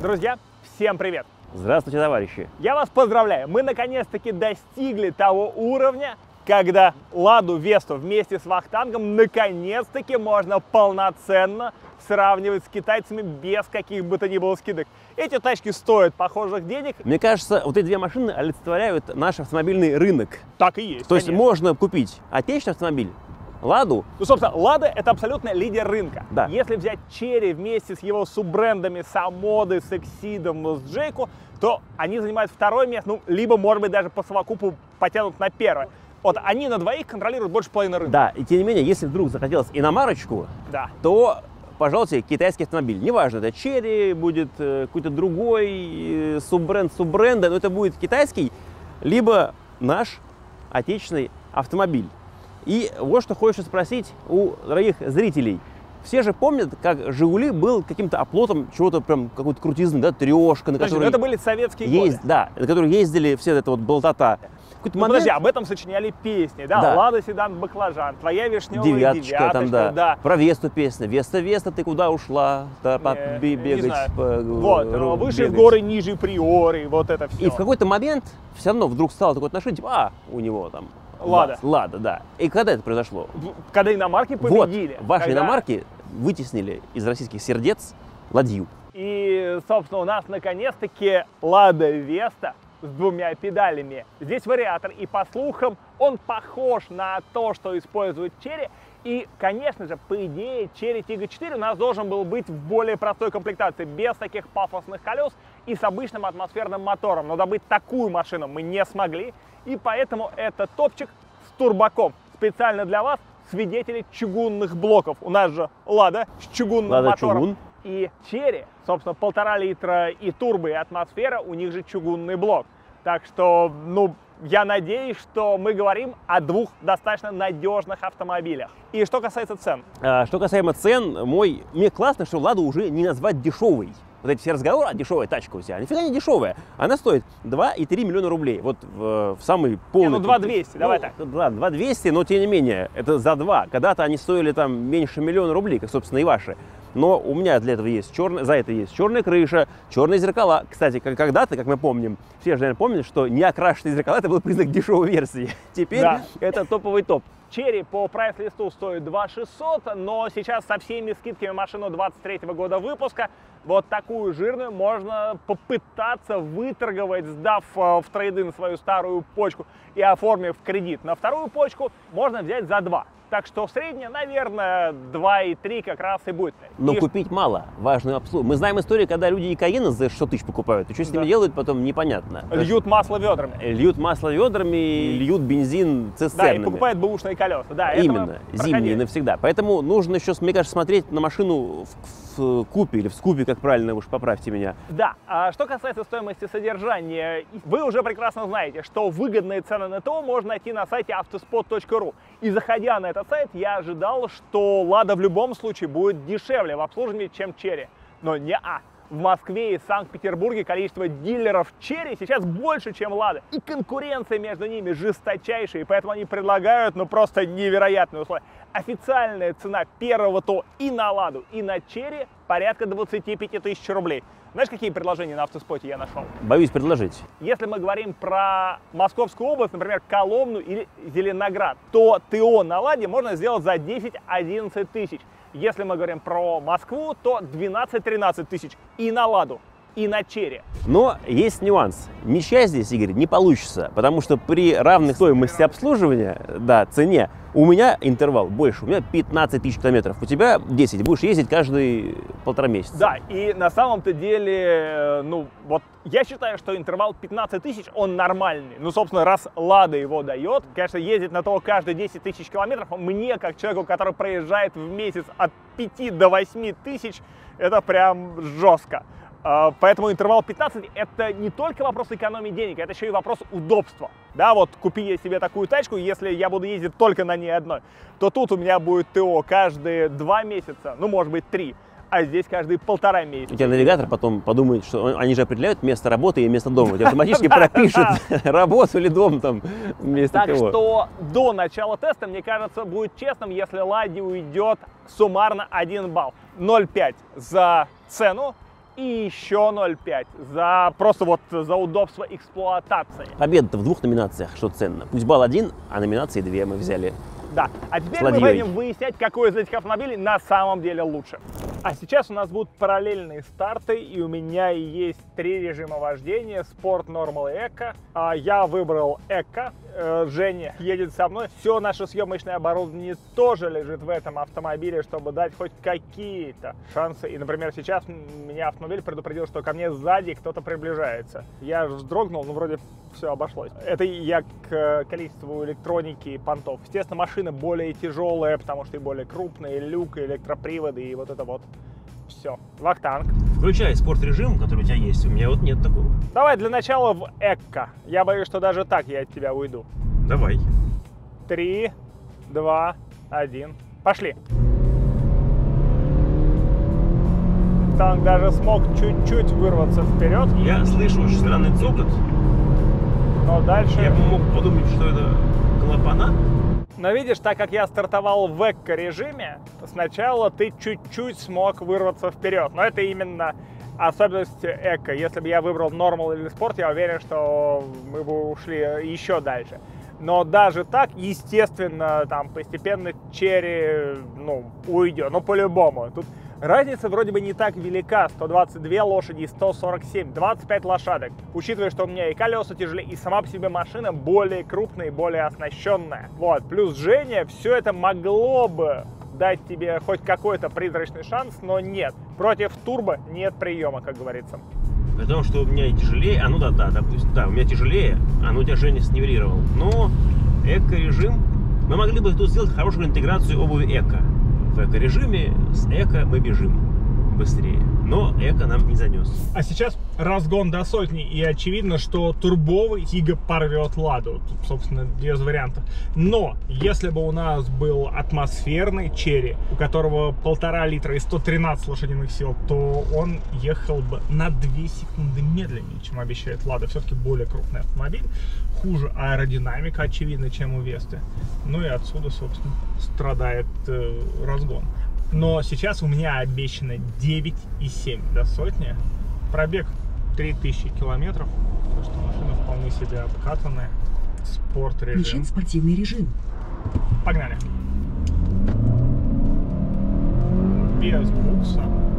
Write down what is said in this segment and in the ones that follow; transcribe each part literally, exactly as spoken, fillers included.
Друзья, всем привет! Здравствуйте, товарищи! Я вас поздравляю! Мы наконец-таки достигли того уровня, когда Ладу Весту вместе с Вахтангом наконец-таки можно полноценно сравнивать с китайцами без каких бы то ни было скидок. Эти тачки стоят похожих денег. Мне кажется, вот эти две машины олицетворяют наш автомобильный рынок. Так и есть. То есть конечно. можно купить отечественный автомобиль, Ладу. Ну, собственно, Лада — это абсолютно лидер рынка. Да. Если взять Черри вместе с его суббрендами, с Амодой, с Эксидом, с Джейко, то они занимают второе место, ну, либо, может быть, даже по совокупу потянут на первое. Вот они на двоих контролируют больше половины рынка. Да, и тем не менее, если вдруг захотелось иномарочку, Да. то, пожалуйста, китайский автомобиль. Неважно, это Черри, будет э, какой-то другой э, суббренд суббренда, но это будет китайский, либо наш отечественный автомобиль. И вот что хочется спросить у дорогих зрителей. Все же помнят, как «Жигули» был каким-то оплотом чего-то прям какой-то крутизны, да, трешка, на Подожди, которой... это были советские есть, годы. Да, на которой ездили все это вот болтота. Ну, момент... Подожди, об этом сочиняли песни, да? Да. «Лада седан баклажан», «Твоя вишневая девяточка, девяточка», там, да. да. Про Весту песня. Веста, Веста, ты куда ушла? Да, Не, бегать, не знаю. по, Вот, ру, выше бегать. в горы, ниже приоры, вот это все. И в какой-то момент все равно вдруг стало такое отношение, типа, а, у него там Лада. Лада, да. И когда это произошло? Когда иномарки победили. Вот, ваши когда... иномарки вытеснили из российских сердец ладью. И, собственно, у нас наконец-таки Лада Веста с двумя педалями. Здесь вариатор, и по слухам он похож на то, что использует Черри. И, конечно же, по идее, Черри Тига четыре у нас должен был быть в более простой комплектации, без таких пафосных колес и с обычным атмосферным мотором. Но добыть такую машину мы не смогли, и поэтому это топчик с турбаком. Специально для вас, свидетели чугунных блоков. У нас же Лада с чугунным Лада мотором. чугун. И Черри, собственно, полтора литра и турбо, и атмосфера, у них же чугунный блок. Так что, ну, я надеюсь, что мы говорим о двух достаточно надежных автомобилях. И что касается цен. А, что касаемо цен, мой, мне классно, что Ладу уже не назвать дешевой. Вот эти все разговоры, а дешевая тачка у тебя, нифига не дешевая. Она стоит два и три миллиона рублей. Вот в, в самый полный... Не, ну два двести, ну, давай так. Да, два двести, но тем не менее, это за два. Когда-то они стоили там меньше миллиона рублей, как, собственно, и ваши. Но у меня для этого есть черная, за это есть черная крыша, черные зеркала. Кстати, когда-то, как мы помним, все же, наверное, помнят, что неокрашенные зеркала — это был признак дешевой версии. Теперь Да. это топовый топ. Черри по прайс-листу стоит два шестьсот, но сейчас со всеми скидками машину двадцать третьего года выпуска вот такую жирную можно попытаться выторговать, сдав в трейд-ин свою старую почку и оформив кредит на вторую почку, можно взять за два. Так что средняя, наверное, два и три как раз и будет. Но и... купить мало, важную обслугу. Мы знаем историю, когда люди и Каены за шестьсот тысяч покупают, и что с ними Да. делают, потом непонятно. Льют масло ведрами. Льют масло ведрами, льют бензин цистернами. Да, и покупают бэушные колеса. Да, именно, это зимние навсегда. Поэтому нужно еще, мне кажется, смотреть на машину в, в купе или в скупе, как правильно, уж поправьте меня. Да, а что касается стоимости содержания, вы уже прекрасно знаете, что выгодные цены на ТО можно найти на сайте автоспот точка ру. И заходя на этот сайт, я ожидал, что Лада в любом случае будет дешевле в обслуживании, чем Черри. Но не-а. В Москве и Санкт-Петербурге количество дилеров Черри сейчас больше, чем Лада. И конкуренция между ними жесточайшая, и поэтому они предлагают, ну, просто невероятные условия. Официальная цена первого ТО и на Ладу, и на Черри порядка двадцати пяти тысяч рублей. Знаешь, какие предложения на автоспоте я нашел? Боюсь предложить. Если мы говорим про Московскую область, например, Коломну или Зеленоград, то ТО на Ладе можно сделать за десять-одиннадцать тысяч. Если мы говорим про Москву, то двенадцать-тринадцать тысяч и на Ладу, и на Черри. Но есть нюанс. Ничья здесь, Игорь, не получится, потому что при равной стоимости обслуживания, да, цене, у меня интервал больше, у меня пятнадцать тысяч километров, у тебя десять, будешь ездить каждые полтора месяца. Да, и на самом-то деле, ну, вот я считаю, что интервал пятнадцать тысяч, он нормальный. Ну, собственно, раз Лада его дает, конечно, ездить на то каждые десять тысяч километров, мне, как человеку, который проезжает в месяц от пяти до восьми тысяч, это прям жестко. Поэтому интервал пятнадцать — это не только вопрос экономии денег, это еще и вопрос удобства. Да, вот купи я себе такую тачку, если я буду ездить только на ней одной, то тут у меня будет ТО каждые два месяца, ну, может быть, три, а здесь каждые полтора месяца. У тебя навигатор потом подумает, что они же определяют место работы и место дома. У тебя автоматически пропишет работу или дом там вместо Так того. что до начала теста, мне кажется, будет честным, если Ладе уйдет суммарно один балл. ноль целых пять за цену и еще ноль целых пять за просто вот за удобство эксплуатации. Победа-то в двух номинациях, что ценно. Пусть балл один, а номинации две мы взяли. Да, а теперь Сладьей. мы будем выяснять, какой из этих автомобилей на самом деле лучше. А сейчас у нас будут параллельные старты, и у меня есть три режима вождения: спорт, нормал и эко. А я выбрал эко. Женя едет со мной. Все наше съемочное оборудование тоже лежит в этом автомобиле, чтобы дать хоть какие-то шансы. И, например, сейчас меня автомобиль предупредил, что ко мне сзади кто-то приближается. Я вздрогнул, ну вроде все обошлось. Это я к количеству электроники и понтов. Естественно, машина более тяжелая, потому что и более крупная, и люк, и электроприводы, и вот это вот все. Вахтанг. Включай спорт-режим, который у тебя есть. У меня вот нет такого. Давай для начала в эко. Я боюсь, что даже так я от тебя уйду. Давай. Три, два, один. Пошли. Танк даже смог чуть-чуть вырваться вперед. Я слышу очень странный цокот. Но дальше... Я бы мог подумать, что это клапана. Но видишь, так как я стартовал в эко-режиме, сначала ты чуть-чуть смог вырваться вперед. Но это именно особенность эко. Если бы я выбрал нормал или спорт, я уверен, что мы бы ушли еще дальше. Но даже так, естественно, там постепенно черри, ну, уйдет. Ну, по-любому. Тут разница вроде бы не так велика. сто двадцать две лошади и сто сорок семь. двадцать пять лошадок. Учитывая, что у меня и колеса тяжелее, и сама по себе машина более крупная и более оснащенная. Вот. Плюс Женя, все это могло бы дать тебе хоть какой-то призрачный шанс, но нет. Против турбо нет приема, как говорится. Потому что у меня и тяжелее, а ну да, да, допустим, да, у меня тяжелее, а ну тебя Женя снивелировал. Но эко-режим, мы могли бы тут сделать хорошую интеграцию обуви эко. В эко-режиме с эко мы бежим быстрее, но эко нам не занес. А сейчас разгон до сотни, и очевидно, что турбовый Тига порвет Ладу. Тут, собственно, без вариантов. Но если бы у нас был атмосферный черри, у которого полтора литра и сто тринадцать лошадиных сил, то он ехал бы на две секунды медленнее, чем обещает Лада. Все-таки более крупный автомобиль, хуже аэродинамика, очевидно, чем у Весты. Ну и отсюда, собственно, страдает э, разгон. Но сейчас у меня обещано девять и семь до сотни. Пробег три тысячи километров. Так что машина вполне себе обкатанная. Спорт режим. Включен спортивный режим. Погнали. Без букса.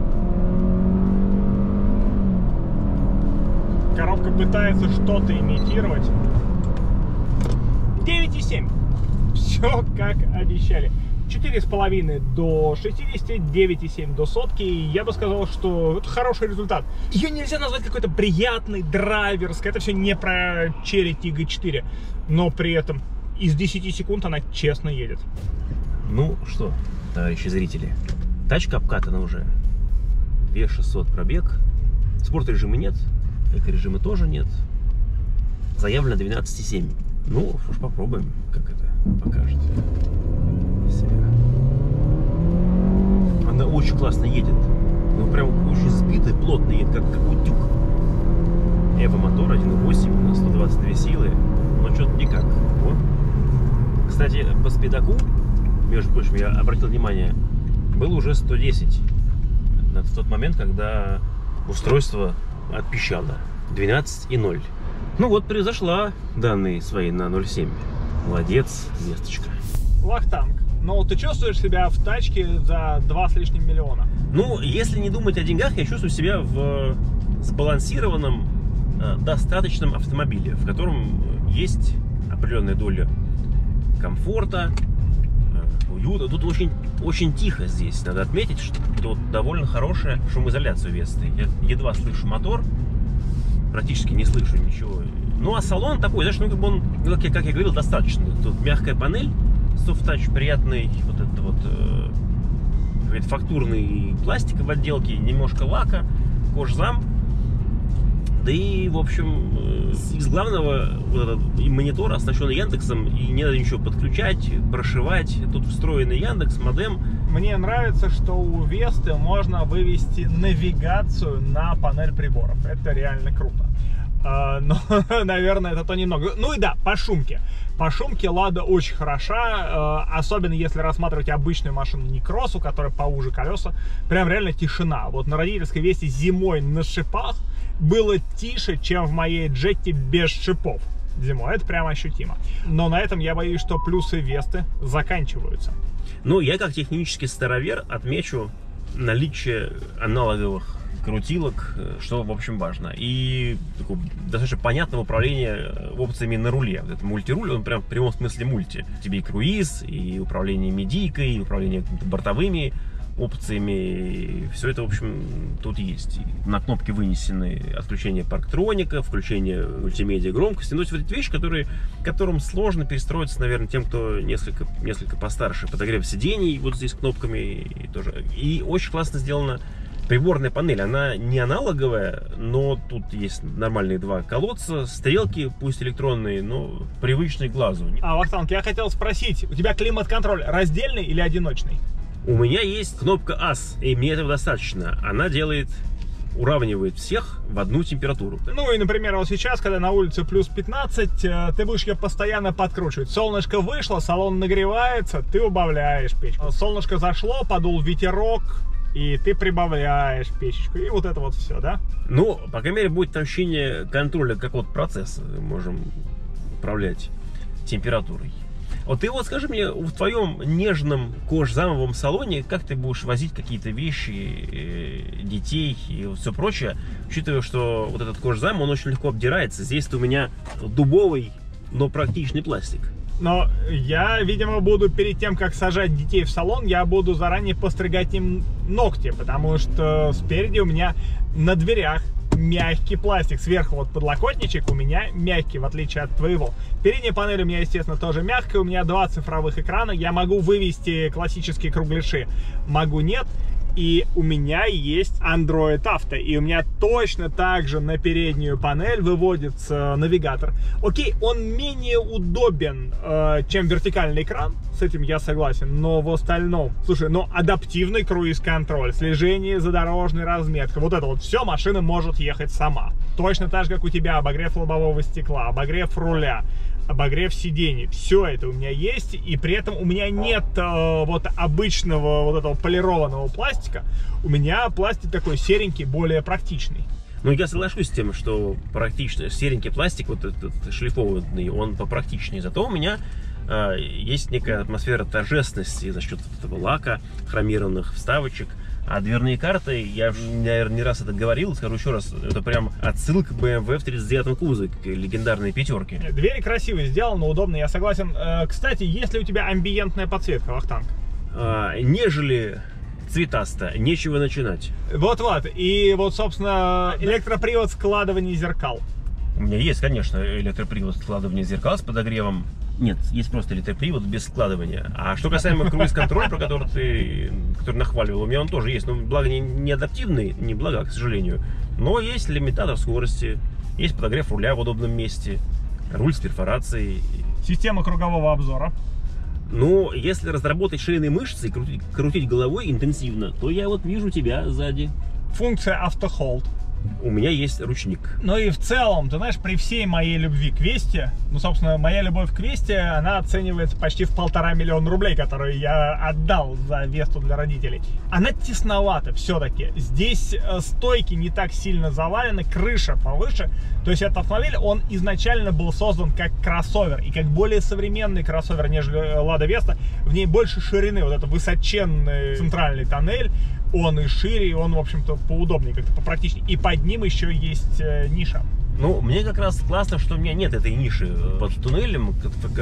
Коробка пытается что-то имитировать. девять и семь. Все как обещали. четыре с половиной до шестидесяти, девять и семь до сотки. Я бы сказал, что это хороший результат. Ее нельзя назвать какой-то приятной, драйверской. Это все не про Chery Tiggo четыре. Но при этом из десяти секунд она честно едет. Ну что, товарищи зрители, тачка обкатана уже. две тысячи шестьсот пробег. Спорт-режима нет, эко-режима тоже нет. Заявлено двенадцать и семь. Ну, уж попробуем, как это покажет себя. Она очень классно едет. Ну, прям очень сбитая, плотно едет, как, как утюг. Эво-мотор один и восемь на сто двадцать две силы. Но что-то никак. Вот. Кстати, по спидаку, между прочим, я обратил внимание, был уже сто десять. На тот момент, когда устройство отпищало. двенадцать и ноль. Ну вот, превзошла данные свои на ноль семь. Молодец, весточка. Вахтанг. Но ты чувствуешь себя в тачке за два с лишним миллиона? Ну, если не думать о деньгах, я чувствую себя в сбалансированном, достаточном автомобиле, в котором есть определенная доля комфорта, уюта. Тут очень, очень тихо здесь. Надо отметить, что тут довольно хорошая шумоизоляция у Весты. Я едва слышу мотор, практически не слышу ничего. Ну, а салон такой, знаешь, ну, как бы он, как я, как я говорил, достаточно. Тут мягкая панель, soft touch, приятный вот это вот э, фактурный пластик в отделке, немножко лака, кожзам. Да и, в общем, э, из главного вот этот, и монитор оснащен Яндексом, и не надо ничего подключать, прошивать. Тут встроенный Яндекс, модем. Мне нравится, что у Весты можно вывести навигацию на панель приборов. Это реально круто. но, наверное, это то немного. Ну и да, по шумке. По шумке Лада очень хороша, особенно если рассматривать обычную машину, не кросс, у которой поуже колеса. Прям реально тишина. Вот на родительской Весте зимой на шипах было тише, чем в моей Джетте без шипов зимой. Это прям ощутимо. Но на этом я боюсь, что плюсы Весты заканчиваются. Ну, я как технический старовер отмечу наличие аналоговых крутилок, что, в общем, важно. И такое достаточно понятное управление опциями на руле. Вот этот мультируль, он прям в прямом смысле мульти. Тебе и круиз, и управление медийкой, и управление бортовыми опциями. И все это, в общем, тут есть. И на кнопке вынесены отключение парктроника, включение мультимедиа громкости. Ну, то есть вот эти вещи, которые, которым сложно перестроиться, наверное, тем, кто несколько, несколько постарше. Подогрев сидений вот здесь кнопками и тоже. И очень классно сделано. Приборная панель, она не аналоговая, но тут есть нормальные два колодца, стрелки, пусть электронные, но привычные глазу. А, Вахтанг, я хотел спросить, у тебя климат-контроль раздельный или одиночный? У меня есть кнопка ас, и мне этого достаточно. Она делает, уравнивает всех в одну температуру. Ну и, например, вот сейчас, когда на улице плюс пятнадцать, ты будешь ее постоянно подкручивать. Солнышко вышло, салон нагревается, ты убавляешь печку. Солнышко зашло, подул ветерок, и ты прибавляешь печечку, и вот это вот все, да? Ну, по крайней мере, будет ощущение контроля какого-то процесса. Можем управлять температурой. Вот ты вот скажи мне, в твоем нежном кожзамовом салоне, как ты будешь возить какие-то вещи, детей и все прочее, учитывая, что вот этот кожзам, он очень легко обдирается. Здесь у меня дубовый, но практичный пластик. Но я, видимо, буду перед тем, как сажать детей в салон, я буду заранее постригать им ногти, потому что спереди у меня на дверях мягкий пластик. Сверху вот подлокотничек у меня мягкий, в отличие от твоего. Передняя панель у меня, естественно, тоже мягкая. У меня два цифровых экрана. Я могу вывести классические кругляши, могу нет. И у меня есть Android Auto, и у меня точно так же на переднюю панель выводится навигатор. Окей, он менее удобен, э, чем вертикальный экран, с этим я согласен, но в остальном, слушай, но адаптивный круиз-контроль, слежение за дорожной разметкой, вот это вот все машина может ехать сама. Точно так же, как у тебя, обогрев лобового стекла, обогрев руля, обогрев сидений, все это у меня есть, и при этом у меня нет э, вот обычного вот этого полированного пластика, у меня пластик такой серенький, более практичный. Ну, я соглашусь с тем, что практично серенький пластик, вот этот шлифованный, он попрактичнее, зато у меня э, есть некая атмосфера торжественности за счет этого лака, хромированных вставочек. А дверные карты, я, наверное, не раз это говорил, скажу еще раз, это прям отсылка к бэ эм вэ в тридцать девятом кузове, к легендарной пятерке. Двери красиво сделаны, удобно, я согласен. Кстати, есть ли у тебя амбиентная подсветка, Вахтанг? А, нежели цветасто, нечего начинать. Вот-вот, и вот, собственно, электропривод складывания зеркал. У меня есть, конечно, электропривод складывания зеркал с подогревом. Нет, есть просто электропривод без складывания. А что касаемо круиз-контроля, про который ты который нахваливал, у меня он тоже есть. Но благо не, не адаптивный, не благо, к сожалению. Но есть лимитатор скорости, есть подогрев руля в удобном месте, руль с перфорацией. Система кругового обзора. Ну, если разработать шейные мышцы и крутить, крутить головой интенсивно, то я вот вижу тебя сзади. Функция автохолд. У меня есть ручник. Ну и в целом, ты знаешь, при всей моей любви к Весте, ну, собственно, моя любовь к Весте, она оценивается почти в полтора миллиона рублей, которые я отдал за Весту для родителей. Она тесновата все-таки. Здесь стойки не так сильно завалены, крыша повыше. То есть этот автомобиль, он изначально был создан как кроссовер. И как более современный кроссовер, нежели Лада Веста, в ней больше ширины. Вот это высоченный центральный тоннель. Он и шире, и он, в общем-то, поудобнее, как-то попрактичнее. И под ним еще есть э, ниша. Ну, мне как раз классно, что у меня нет этой ниши под туннелем.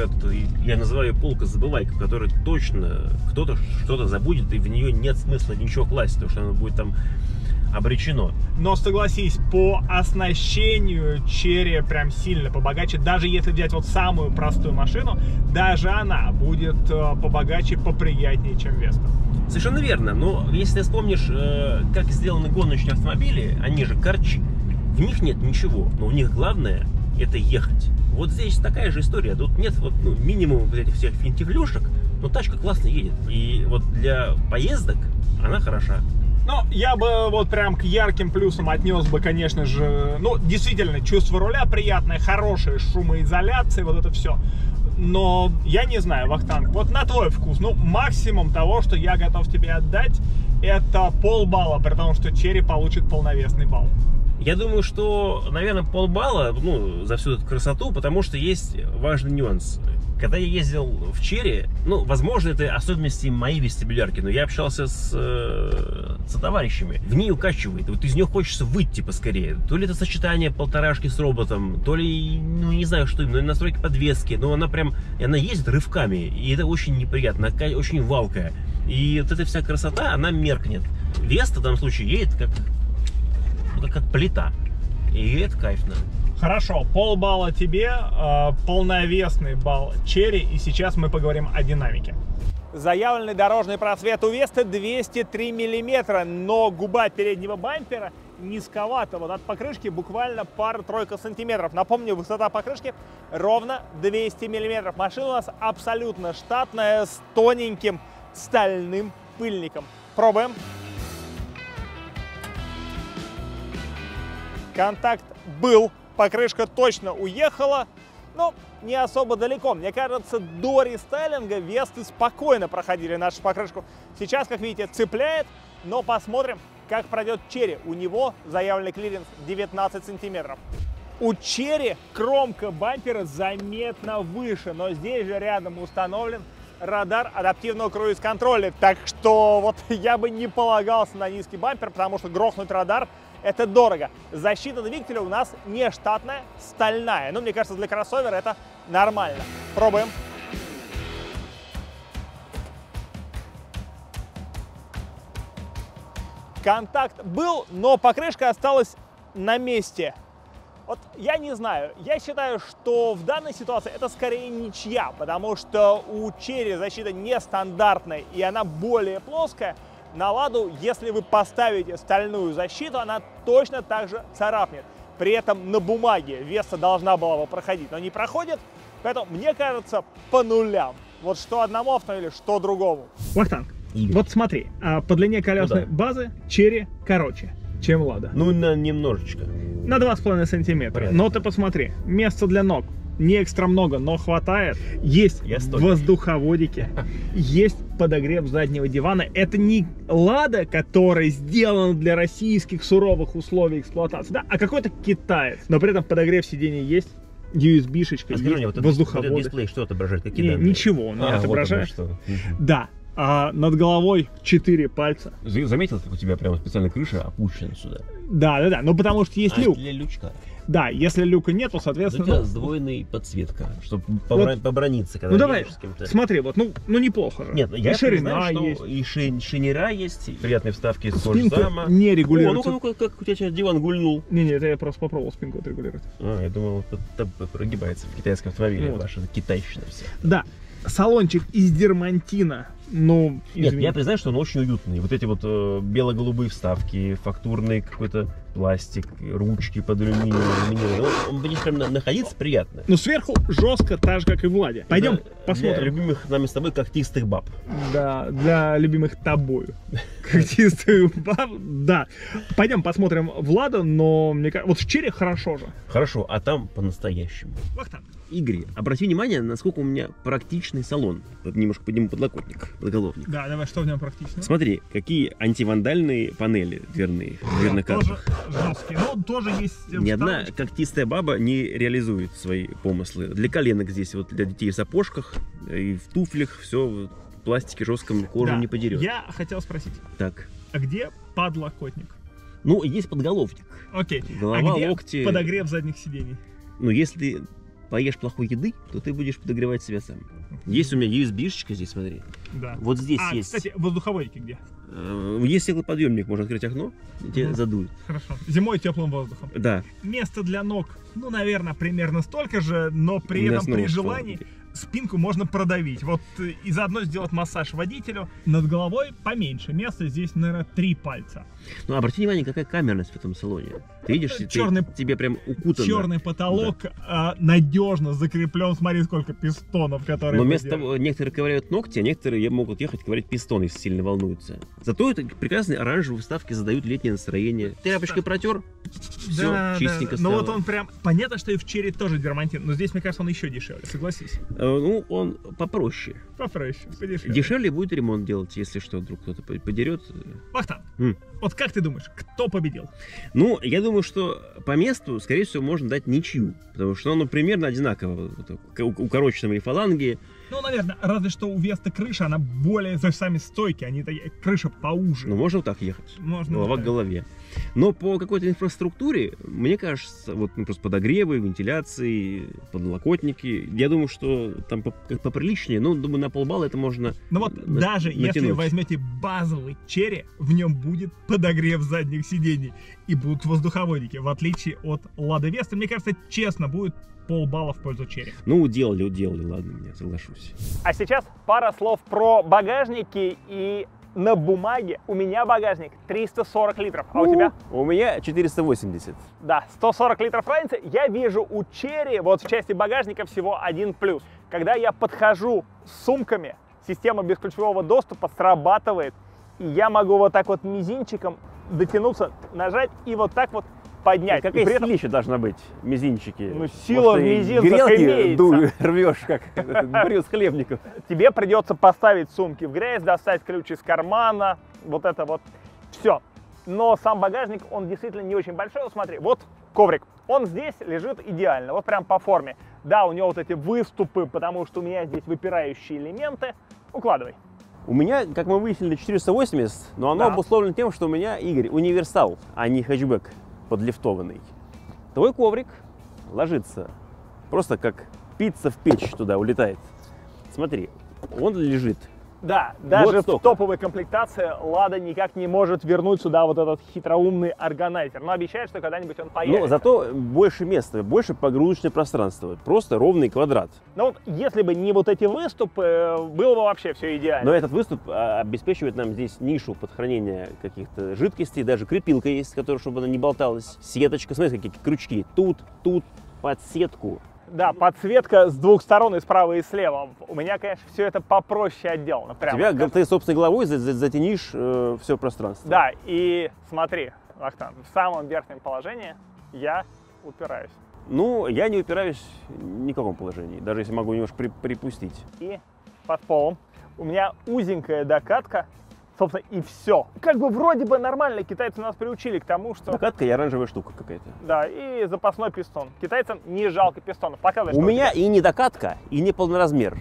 Я называю ее полка-забывайка, в которой точно кто-то что-то забудет, и в нее нет смысла ничего класть, потому что она будет там обречено. Но согласись, по оснащению Chery прям сильно побогаче. Даже если взять вот самую простую машину, даже она будет э, побогаче, поприятнее, чем Веста. Совершенно верно, но если ты вспомнишь, э, как сделаны гоночные автомобили, они же корчи, в них нет ничего, но у них главное это ехать. Вот здесь такая же история, тут нет вот, ну, минимум вот этих всех финтифлюшек, но тачка классно едет. И вот для поездок она хороша. Ну, я бы вот прям к ярким плюсам отнес бы, конечно же, ну, действительно, чувство руля приятное, хорошая шумоизоляция, вот это все. Но я не знаю, Вахтанг, вот на твой вкус, ну, максимум того, что я готов тебе отдать, это полбалла, при том, что Chery получит полновесный балл. Я думаю, что, наверное, полбалла, ну, за всю эту красоту, потому что есть важный нюанс. Когда я ездил в Chery, ну, возможно, это особенности моей вестибулярки, но я общался с, э, с товарищами. В ней укачивает, вот из нее хочется выйти поскорее. То ли это сочетание полторашки с роботом, то ли, ну, не знаю, что именно, настройки подвески, но она прям, она ездит рывками, и это очень неприятно, очень валкая. И вот эта вся красота, она меркнет. Веста в данном случае едет как, как, как плита, и это кайфно. Хорошо, полбалла тебе, э, полновесный балл Chery, и сейчас мы поговорим о динамике. Заявленный дорожный просвет у Весты двести три миллиметра, но губа переднего бампера низковата. Вот от покрышки буквально пара-тройка сантиметров. Напомню, высота покрышки ровно двести миллиметров. Машина у нас абсолютно штатная, с тоненьким стальным пыльником. Пробуем. Контакт был. Покрышка точно уехала, но не особо далеко. Мне кажется, до рестайлинга Весты спокойно проходили нашу покрышку. Сейчас, как видите, цепляет, но посмотрим, как пройдет Chery. У него заявленный клиренс девятнадцать сантиметров. У Chery кромка бампера заметно выше, но здесь же рядом установлен радар адаптивного круиз-контроля. Так что вот я бы не полагался на низкий бампер, потому что грохнуть радар — это дорого. Защита двигателя у нас не штатная, стальная. Но мне кажется, для кроссовера это нормально. Пробуем. Контакт был, но покрышка осталась на месте. Вот я не знаю, я считаю, что в данной ситуации это скорее ничья, потому что у Chery защита нестандартная и она более плоская. На Ладу, если вы поставите стальную защиту, она точно так же царапнет. При этом на бумаге Веста должна была бы проходить, но не проходит. Поэтому, мне кажется, по нулям. Вот что одному автомобилю, что другому. Вахтанг, вот смотри, по длине колесной ну, да. базы Chery короче, чем Лада. Ну, на немножечко. На два с половиной сантиметра. Порядка. Но ты посмотри, места для ног не экстра много, но хватает. Есть воздуховодики, есть подогрев заднего дивана. Это не Лада, который сделан для российских суровых условий эксплуатации, да, а какой-то китаец. Но при этом подогрев сидений есть, ю эс би-шечка, а есть, мне, вот воздуховоды. Вот этот дисплей что отображает? Какие не, данные? Ничего он не а, отображает. Вот что. Да. А над головой четыре пальца. Заметил, как у тебя прямо специально крыша опущена сюда? Да, да, да. Ну потому что есть а люк. Для лючка. Да, если люка нет, то, соответственно... У тебя сдвоенная подсветка, чтобы побра... вот, поброниться, когда ну давай, с кем-то. Смотри, вот, ну, ну неплохо. Нет, и я ширина знаю, есть. И ши... шинера есть, и приятные вставки из кожзама. Не регулируется. О, ну-ка, ну-ка, как у тебя сейчас диван гульнул. Не-не, это я просто попробовал спинку отрегулировать. А, я думал, это прогибается в китайском автомобиле, вот. Ваша китайщина вся. Да, салончик из дермантина. Ну, нет, я признаю, что он очень уютный. Вот эти вот э, бело-голубые вставки, фактурный какой-то пластик, ручки под алюминием. Он, он будет прям находиться приятно. Ну, сверху жестко, так же, как и в Ладе. Пойдем для, посмотрим. Для любимых нами с тобой когтистых баб. Да, для любимых тобою когтистых баб, да. Пойдем посмотрим в Ладу, но мне кажется, вот в Chery хорошо же. Хорошо, а там по-настоящему. Вахтанг. Игорь, обрати внимание, насколько у меня практичный салон. Вот немножко подниму подлокотник, подголовник. Да, давай, что в нем практично? Смотри, какие антивандальные панели дверные в дверных картах. Тоже жесткие, но тоже есть... Ни одна когтистая баба не реализует свои помыслы. Для коленок здесь, вот для детей в сапожках и в туфлях, все в пластике жестком, кожу да. не подерет. Я хотел спросить, так. А где подлокотник? Ну, есть подголовник. Окей, голова, а где локти... подогрев задних сидений? Ну, если поешь плохой еды, то ты будешь подогревать себя сам. Есть у меня ю эс би-шечка здесь, смотри. Да. Вот здесь а, есть. Кстати, воздуховодики где? Есть стеклоподъемник, можно открыть окно, и тебе задует. Хорошо. Зимой теплым воздухом. Да. Место для ног, ну, наверное, примерно столько же, но при этом при желании спинку можно продавить. Вот и заодно сделать массаж водителю. Над головой поменьше места. Здесь, наверное, три пальца. Ну, обрати внимание, какая камерность в этом салоне. Ты видишь, черный, ты, тебе прям укутано. Черный потолок, да. а, надежно закреплен. Смотри, сколько пистонов, которые... Но вместо того, некоторые ковыряют ногти, а некоторые могут ехать ковырять пистоны, если сильно волнуются. Зато это прекрасные оранжевые вставки задают летнее настроение. Тряпочкой протер, все, да, чистенько да, да. стало. Ну вот он прям... Понятно, что и в черри тоже дермантин, но здесь, мне кажется, он еще дешевле, согласись. Ну, он попроще. Попроще, подешевле. Дешевле будет ремонт делать, если что, вдруг кто-то подерет. Вахтанг, М. вот как ты думаешь, кто победил? Ну, я думаю, что по месту, скорее всего, можно дать ничью. Потому что оно примерно одинаково. Укороченные фаланги. Ну, наверное, разве что у Весты крыша, она более за сами стойки, они крыша поуже. Ну, можно вот так ехать. Можно. Голова к голове. Но по какой-то инфраструктуре, мне кажется, вот ну, просто подогревы, вентиляции, подлокотники, я думаю, что там поприличнее, но, думаю, на полбалла это можно Ну вот на- даже натянуть. если возьмете базовый черри, в нем будет подогрев задних сидений и будут воздуховодики, в отличие от Лады Весты. Мне кажется, честно, будет полбалла в пользу черри. Ну, делали, делали, ладно, я соглашусь. А сейчас пара слов про багажники. И на бумаге у меня багажник триста сорок литров, а у тебя? У меня четыреста восемьдесят. Да, сто сорок литров разницы. Я вижу у черри вот в части багажника всего один плюс. Когда я подхожу с сумками, система бесключевого доступа срабатывает, и я могу вот так вот мизинчиком дотянуться, нажать и вот так вот поднять. Какая И при этом- силища должна быть, мизинчики? Ну, сила в Может, и мизинцах грелки имеется. ду- рвешь, как Брюс Хлебников. Тебе придется поставить сумки в грязь, достать ключ из кармана, вот это вот все. Но сам багажник, он действительно не очень большой. Вот смотри, вот коврик, он здесь лежит идеально, вот прям по форме. Да, у него вот эти выступы, потому что у меня здесь выпирающие элементы. Укладывай. У меня, как мы выяснили, четыреста восемьдесят, но оно Да. обусловлено тем, что у меня, Игорь, универсал, а не хэтчбэк подлифтованный. Твой коврик ложится просто как пицца в печь туда улетает. Смотри, он лежит. Да, даже Вот в столько. топовой комплектации Лада никак не может вернуть сюда вот этот хитроумный органайзер. Но обещает, что когда-нибудь он появится. Но зато больше места, больше погрузочное пространство. Просто ровный квадрат. Но вот если бы не вот эти выступы, было бы вообще все идеально. Но этот выступ а, обеспечивает нам здесь нишу под хранение каких-то жидкостей. Даже крепилка есть, которая, чтобы она не болталась. Сеточка, смотри, какие крючки. Тут, тут, под сетку. Да, подсветка с двух сторон, и справа, и слева. У меня, конечно, все это попроще отделано. Прямо Тебя, скажем. ты собственной головой за- за- затянешь э, все пространство. Да, и смотри, Вахтанг, в самом верхнем положении я упираюсь. Ну, я не упираюсь ни в каком положении, даже если могу немножко при- припустить. И под полом у меня узенькая докатка, собственно, и все. Как бы вроде бы нормально, китайцы нас приучили к тому, что... Докатка и оранжевая штука какая-то. Да, и запасной пистон. Китайцам не жалко пистонов. Показывай, У что меня тебя. и не докатка, и не полноразмер.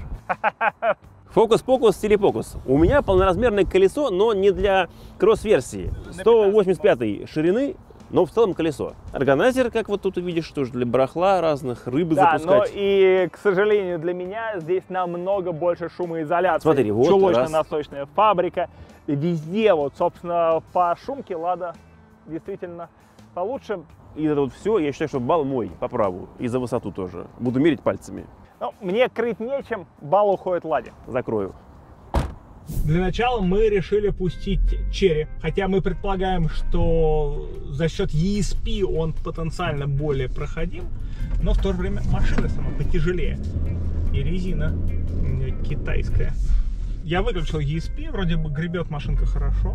Фокус-покус, телепокус. У меня полноразмерное колесо, но не для кросс-версии. сто восемьдесят пятой ширины, но в целом колесо. Органайзер, как вот тут видишь, тоже для барахла разных, рыбы Да, но запускать. и, к сожалению, для меня здесь намного больше шумоизоляции. Смотри, вот Чулочно-настойчная фабрика. И везде, вот, собственно, по шумке Лада действительно получше. И это вот все, я считаю, что балл мой по праву. И за высоту тоже. Буду мерить пальцами. Но мне крыть нечем, балл уходит Ладе. Закрою. Для начала мы решили пустить черри, хотя мы предполагаем, что за счет и эс пи он потенциально более проходим, но в то же время машина сама потяжелее. И резина у меня китайская. Я выключил и эс пи, вроде бы гребет машинка хорошо,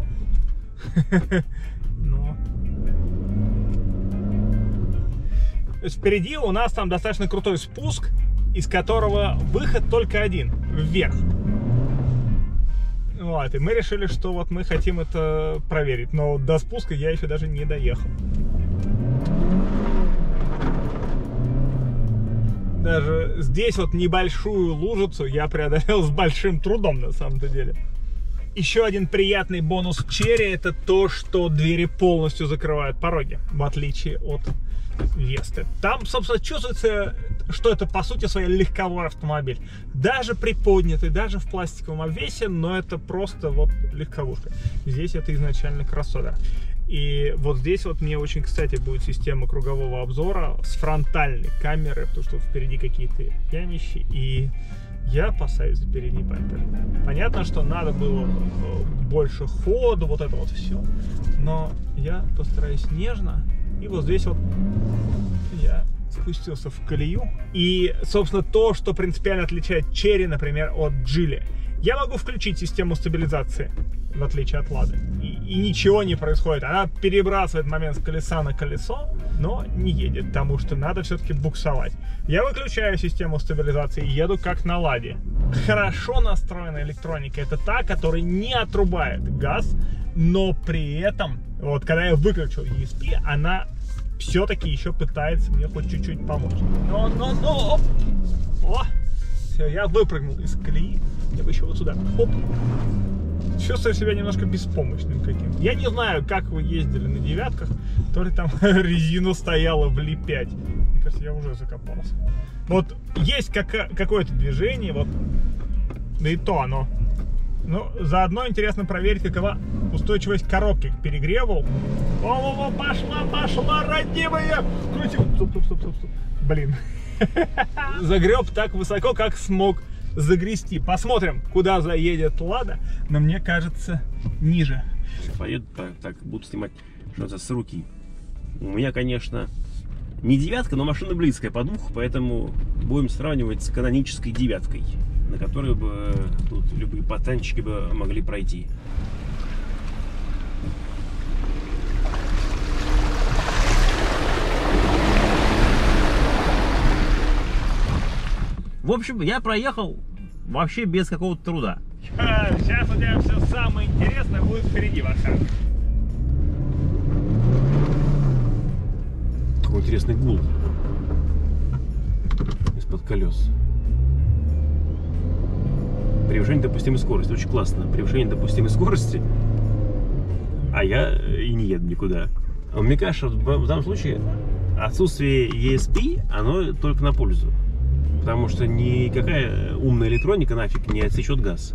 но... То есть впереди у нас там достаточно крутой спуск, из которого выход только один, вверх. Вот, и мы решили, что вот мы хотим это проверить, но до спуска я еще даже не доехал. Даже здесь вот небольшую лужицу я преодолел с большим трудом, на самом-то деле. Еще один приятный бонус черри — это то, что двери полностью закрывают пороги, в отличие от Весты. Там, собственно, чувствуется, что это, по сути, своей легковой автомобиль. Даже приподнятый, даже в пластиковом обвесе, но это просто вот легковушка. Здесь это изначально кроссовер. И вот здесь вот мне очень, кстати, будет система кругового обзора с фронтальной камерой, потому что впереди какие-то ямищи, и я опасаюсь за передний бампер. Понятно, что надо было больше ходу, вот это вот все. Но я постараюсь нежно. И вот здесь вот я спустился в колею. И, собственно, то, что принципиально отличает Chery, например, от Geely. Я могу включить систему стабилизации, в отличие от Лады. И, и ничего не происходит. Она перебрасывает момент с колеса на колесо, но не едет, потому что надо все-таки буксовать. Я выключаю систему стабилизации и еду как на Ладе. Хорошо настроенная электроника — это та, которая не отрубает газ, но при этом, вот когда я выключил и эс пи, она все-таки еще пытается мне хоть чуть-чуть помочь. Но, но, но, оп! О! Все, я выпрыгнул из колеи. Я бы еще вот сюда. Оп! Чувствую себя немножко беспомощным каким-то. Я не знаю, как вы ездили на девятках, то ли там резина стояла в Ли пять. Мне кажется, я уже закопался. Вот есть как- какое-то движение, вот, да и то оно. Ну, заодно интересно проверить, какова устойчивость коробки к перегреву. О-о-о, пошла, пошла, родимая! Крути. Стоп, стоп, стоп, стоп, стоп. Блин. Загреб так высоко, как смог загрести. Посмотрим, куда заедет Лада, но мне кажется, ниже. Поеду так, так, буду снимать что-то с руки. У меня, конечно, не девятка, но машина близкая по духу, поэтому будем сравнивать с канонической девяткой, на которой бы тут любые пацанчики бы могли пройти. В общем, я проехал вообще без какого-то труда. Сейчас у тебя все самое интересное будет впереди, Вахтанг. Какой интересный гул из-под колес. Превышение допустимой скорости. Очень классно. Превышение допустимой скорости, а я и не еду никуда. А мне кажется, в данном случае отсутствие и эс пи, оно только на пользу. Потому что никакая умная электроника нафиг не отсечет газ.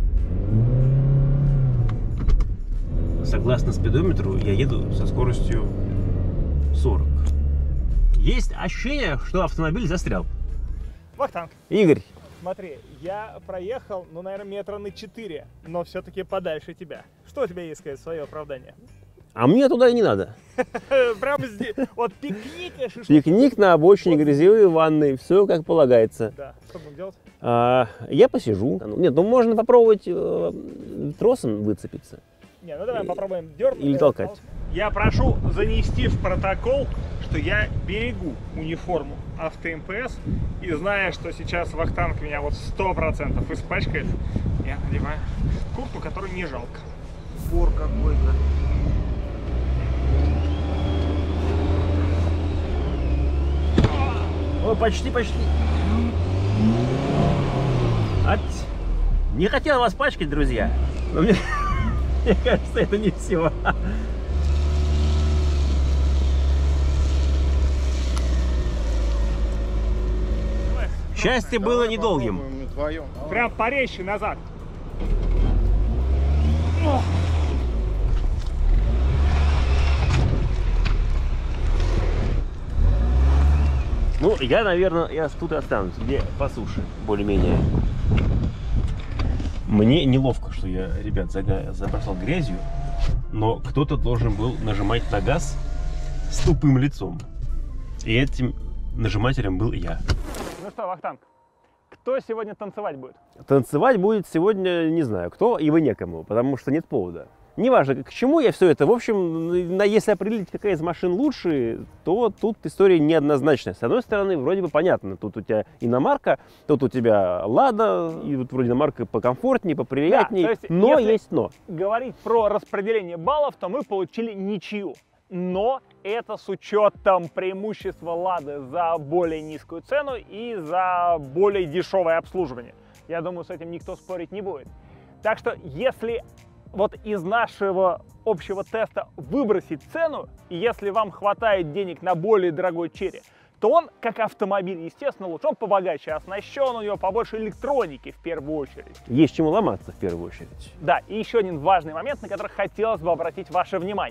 Согласно спидометру, я еду со скоростью сорок. Есть ощущение, что автомобиль застрял. Вахтанг, Игорь. смотри, я проехал, ну, наверное, метра на четыре, но все-таки подальше тебя. Что у тебя есть сказать, свое оправдание? А мне туда и не надо. Прямо здесь. Вот пикник и шашлык. Пикник на обочине, грязевые ванны, все как полагается. Да, что будем делать? А, я посижу. Нет, ну можно попробовать э, тросом выцепиться. Не, ну давай попробуем дернуть. Или толкать. Я прошу занести в протокол, что я берегу униформу АвтоМПС, и зная, что сейчас Вахтанг меня вот сто процентов испачкает, я надеваю куртку, которую не жалко. Спор какой-то. О, почти, почти. От... Не хотел вас пачкать, друзья, но мне, мне кажется, это не все. Счастье было недолгим. Прям порезче назад. Ну, я, наверное, я тут и останусь, где по суше, более-менее. Мне неловко, что я, ребят, забросал грязью, но кто-то должен был нажимать на газ с тупым лицом. И этим нажимателем был я. Ну что, Вахтанг, кто сегодня танцевать будет? Танцевать будет сегодня, не знаю, кто, ибо некому, потому что нет повода. Неважно, к чему я все это. В общем, если определить, какая из машин лучше, то тут история неоднозначная. С одной стороны, вроде бы понятно. Тут у тебя иномарка, тут у тебя Лада, и тут вроде иномарка покомфортнее, поприятнее. Да, есть, но есть но. Говорить про распределение баллов, то мы получили ничью. Но это с учетом преимущества Лады за более низкую цену и за более дешевое обслуживание. Я думаю, с этим никто спорить не будет. Так что, если вот из нашего общего теста выбросить цену, и если вам хватает денег на более дорогой Chery, то он, как автомобиль, естественно, лучше. Он побогаче оснащен, у него побольше электроники в первую очередь. Есть чему ломаться в первую очередь. Да, и еще один важный момент, на который хотелось бы обратить ваше внимание.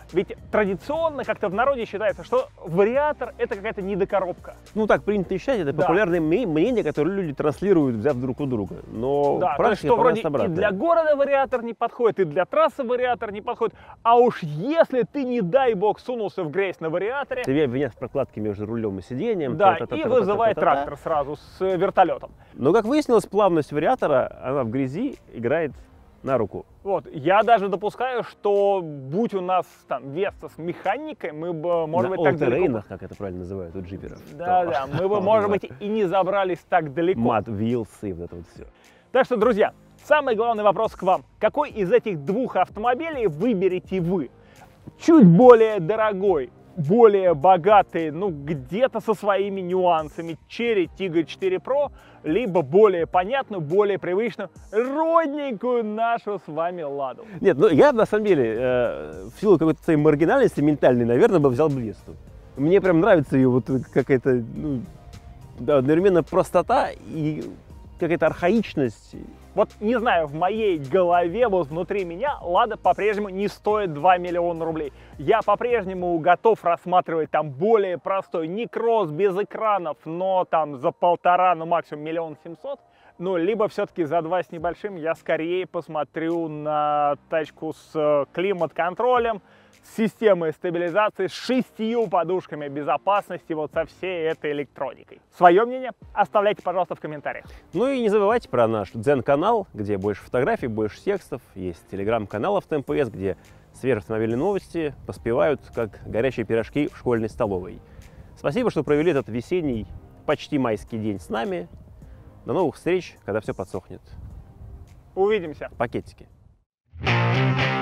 Ведь традиционно как-то в народе считается, что вариатор — это какая-то недокоробка. Ну, так принято считать, это Да. популярное мнение, которое люди транслируют, взяв друг у друга. Но Да, то есть, практика что вроде как раз и для обратная. города вариатор не подходит, и для трассы вариатор не подходит. А уж если ты, не дай бог, сунулся в грязь на вариаторе, Тебя обвинят в прокладке между рулем и сиденьем. да, та-та-та-та-та-та-та-та. и вызывает трактор сразу с э, вертолетом. Но, как выяснилось, плавность вариатора, она в грязи играет на руку. Вот, я даже допускаю, что будь у нас там Веста с механикой, мы бы, может на быть, так далеко... олл-террейнах, как это правильно называют у джиперов. Да, да, мы бы, может быть, и не забрались так далеко. Мат, вилсы, вот это вот все. Так что, друзья, самый главный вопрос к вам. Какой из этих двух автомобилей выберете вы? Чуть более дорогой, более богатый, ну, где-то со своими нюансами Chery Tiggo четыре про, либо более понятную, более привычную, родненькую нашу с вами Ладу. Нет, ну я на самом деле, э, в силу какой-то своей маргинальности ментальной, наверное, бы взял бы Весту. Мне прям нравится ее вот какая-то, ну, да, одновременно простота и какая-то архаичность. Вот, не знаю, в моей голове, вот внутри меня, Лада по-прежнему не стоит два миллиона рублей. Я по-прежнему готов рассматривать там более простой, не кросс, без экранов, но там за полтора, ну максимум миллион семьсот. Ну, либо все-таки за два с небольшим я скорее посмотрю на тачку с климат-контролем, с системой стабилизации, с шестью подушками безопасности, вот со всей этой электроникой. Свое мнение оставляйте, пожалуйста, в комментариях. Ну и не забывайте про наш Дзен-канал, где больше фотографий, больше текстов. Есть телеграм-канал АвтоМПС, где свежие автомобильные новости поспевают, как горячие пирожки в школьной столовой. Спасибо, что провели этот весенний, почти майский день с нами. До новых встреч, когда все подсохнет. Увидимся. Пакетики. Thank you.